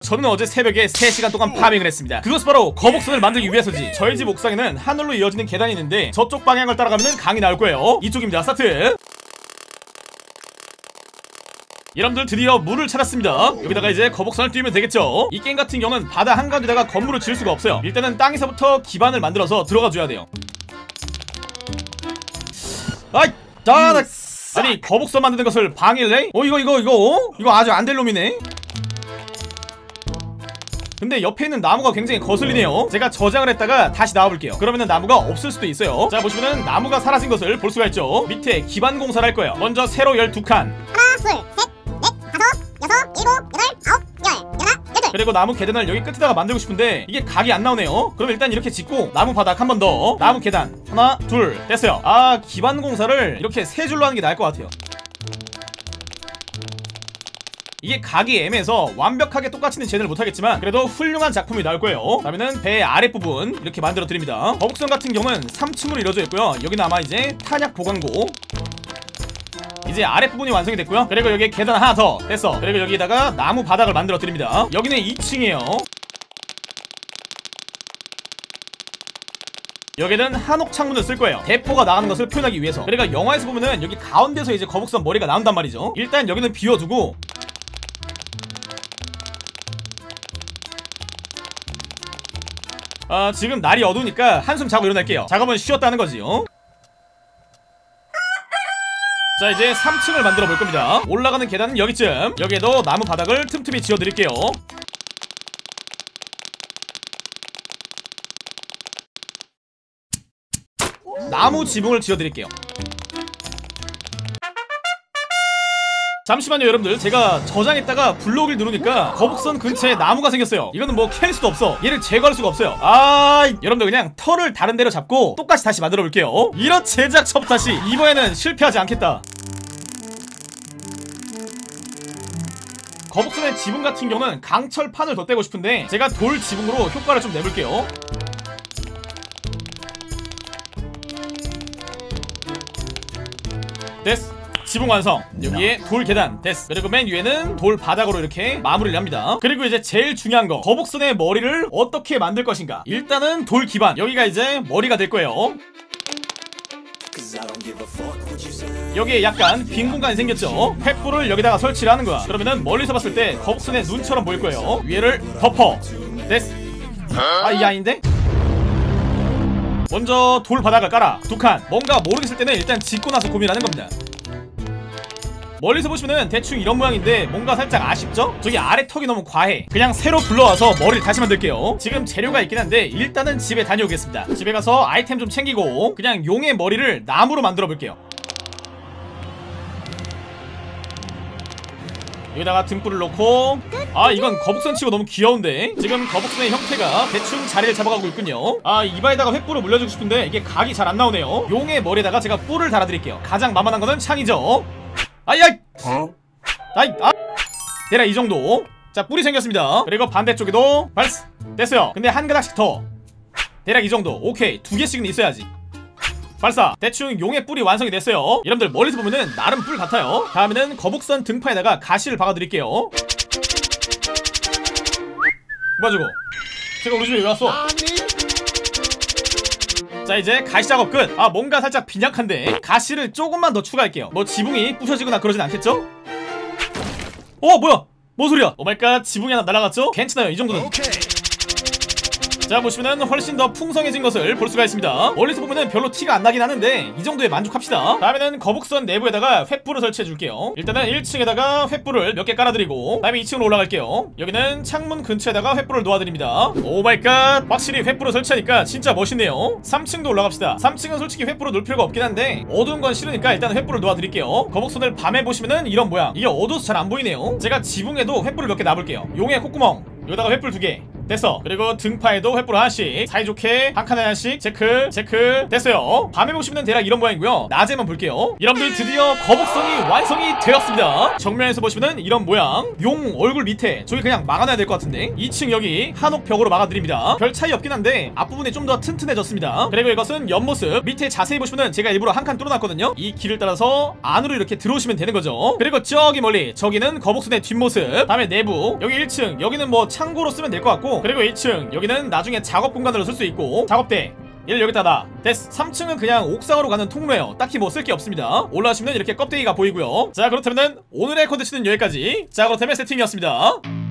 저는 어제 새벽에 3시간 동안 파밍을 했습니다. 그것은 바로 거북선을 만들기 위해서지. 저희 집 옥상에는 하늘로 이어지는 계단이 있는데 저쪽 방향을 따라가면 강이 나올 거예요. 이쪽입니다. 스타트. 여러분들 드디어 물을 찾았습니다. 여기다가 이제 거북선을 띄우면 되겠죠. 이 게임 같은 경우는 바다 한가운데다가 건물을 지을 수가 없어요. 일단은 땅에서부터 기반을 만들어서 들어가 줘야 돼요. 아이! 나 아니 거북선 만드는 것을 방해를 해? 이거 아주 안 될 놈이네. 근데 옆에 있는 나무가 굉장히 거슬리네요. 제가 저장을 했다가 다시 나와볼게요. 그러면은 나무가 없을 수도 있어요. 자, 보시면은 나무가 사라진 것을 볼 수가 있죠. 밑에 기반 공사를 할 거예요. 먼저 세로 12칸. 하나, 둘, 셋, 넷, 다섯, 여섯, 일곱, 여덟, 아홉, 열, 열하나, 열둘. 그리고 나무 계단을 여기 끝에다가 만들고 싶은데 이게 각이 안 나오네요. 그럼 일단 이렇게 짓고 나무 바닥 한 번 더. 나무 계단 하나, 둘, 됐어요. 아, 기반 공사를 이렇게 세 줄로 하는 게 나을 것 같아요. 이게 각이 애매해서 완벽하게 똑같이는 제대로 못하겠지만 그래도 훌륭한 작품이 나올 거예요. 그러면은 배 아랫부분 이렇게 만들어 드립니다. 거북선 같은 경우는 3층으로 이루어져 있고요. 여기는 아마 이제 탄약 보관고. 이제 아랫부분이 완성이 됐고요. 그리고 여기 계단 하나 더 됐어. 그리고 여기다가 나무 바닥을 만들어 드립니다. 여기는 2층이에요 여기는 한옥 창문을 쓸 거예요. 대포가 나가는 것을 표현하기 위해서. 그러니까 영화에서 보면은 여기 가운데서 이제 거북선 머리가 나온단 말이죠. 일단 여기는 비워두고 지금 날이 어두우니까 한숨 자고 일어날게요. 작업은 쉬었다는 거지요. 자, 이제 3층을 만들어 볼 겁니다. 올라가는 계단은 여기쯤. 여기에도 나무 바닥을 틈틈이 지어 드릴게요. 나무 지붕을 지어 드릴게요. 잠시만요 여러분들, 제가 저장했다가 블록을 누르니까 거북선 근처에 나무가 생겼어요. 이거는 뭐 캘 수도 없어. 얘를 제거할 수가 없어요. 여러분들 그냥 털을 다른 데로 잡고 똑같이 다시 만들어 볼게요. 이런 제작 첩 다시. 이번에는 실패하지 않겠다. 거북선의 지붕 같은 경우는 강철판을 덧대고 싶은데 제가 돌 지붕으로 효과를 좀 내볼게요. 됐어. 지붕 완성. 여기에 돌 계단 됐어. 그리고 맨 위에는 돌 바닥으로 이렇게 마무리를 합니다. 그리고 이제 제일 중요한 거, 거북선의 머리를 어떻게 만들 것인가. 일단은 돌 기반, 여기가 이제 머리가 될 거예요. 여기에 약간 빈 공간이 생겼죠. 횃불을 여기다가 설치를 하는 거야. 그러면은 멀리서 봤을 때 거북선의 눈처럼 보일 거예요. 위에를 덮어. 됐어. 이게 아닌데? 먼저 돌 바닥을 깔아. 2칸. 뭔가 모르겠을 때는 일단 짓고 나서 고민하는 겁니다. 멀리서 보시면은 대충 이런 모양인데 뭔가 살짝 아쉽죠? 저기 아래 턱이 너무 과해. 그냥 새로 불러와서 머리를 다시 만들게요. 지금 재료가 있긴 한데 일단은 집에 다녀오겠습니다. 집에 가서 아이템 좀 챙기고 그냥 용의 머리를 나무로 만들어 볼게요. 여기다가 등불을 놓고, 이건 거북선 치고 너무 귀여운데. 지금 거북선의 형태가 대충 자리를 잡아가고 있군요. 이바에다가 횃불을 물려주고 싶은데 이게 각이 잘 안 나오네요. 용의 머리에다가 제가 뿔을 달아드릴게요. 가장 만만한 거는 창이죠. 대략 이 정도. 자, 뿔이 생겼습니다. 그리고 반대쪽에도 발스. 됐어요. 근데 한 가닥씩 더. 대략 이 정도. 오케이, 2개씩은 있어야지. 발사. 대충 용의 뿔이 완성이 됐어요. 여러분들 멀리서 보면은 나름 뿔 같아요. 다음에는 거북선 등판에다가 가시를 박아드릴게요. 뭐야 저거? 제가 우리 집에 왜 왔어? 자, 이제 가시 작업 끝. 뭔가 살짝 빈약한데 가시를 조금만 더 추가할게요. 뭐 지붕이 부셔지거나 그러진 않겠죠? 뭐야? 뭔 소리야? 오마이갓, 지붕이 하나 날아갔죠? 괜찮아요, 이 정도는. 자, 보시면은 훨씬 더 풍성해진 것을 볼 수가 있습니다. 멀리서 보면은 별로 티가 안 나긴 하는데 이 정도에 만족합시다. 다음에는 거북선 내부에다가 횃불을 설치해 줄게요. 일단은 1층에다가 횃불을 몇 개 깔아드리고 다음에 2층으로 올라갈게요. 여기는 창문 근처에다가 횃불을 놓아드립니다. 오마이갓, 확실히 횃불을 설치하니까 진짜 멋있네요. 3층도 올라갑시다. 3층은 솔직히 횃불을 놓을 필요가 없긴 한데 어두운 건 싫으니까 일단 횃불을 놓아드릴게요. 거북선을 밤에 보시면은 이런 모양. 이게 어두워서 잘 안 보이네요. 제가 지붕에도 횃불을 몇 개 놔볼게요. 용의 콧구멍, 여기다가 횃불 2개. 됐어. 그리고 등파에도 횃불 하나씩 사이좋게 한 칸에 하나씩 체크 체크. 됐어요. 밤에 보시면 대략 이런 모양이고요. 낮에만 볼게요. 여러분들 드디어 거북선이 완성이 되었습니다. 정면에서 보시면은 이런 모양. 용 얼굴 밑에 저기 그냥 막아놔야 될 것 같은데 2층 여기 한옥 벽으로 막아드립니다. 별 차이 없긴 한데 앞부분이 좀 더 튼튼해졌습니다. 그리고 이것은 옆모습. 밑에 자세히 보시면은 제가 일부러 한 칸 뚫어놨거든요. 이 길을 따라서 안으로 이렇게 들어오시면 되는 거죠. 그리고 저기 멀리 저기는 거북선의 뒷모습. 다음에 내부 여기 1층 여기는 뭐 창고로 쓰면 될 것 같고, 그리고 2층 여기는 나중에 작업 공간으로 쓸 수 있고, 작업대 얘를 여기다 놔. 됐어. 3층은 그냥 옥상으로 가는 통로예요. 딱히 뭐 쓸 게 없습니다. 올라가시면 이렇게 껍데기가 보이고요. 자, 그렇다면 오늘의 컨텐츠는 여기까지. 자, 그렇다면 세팅이었습니다.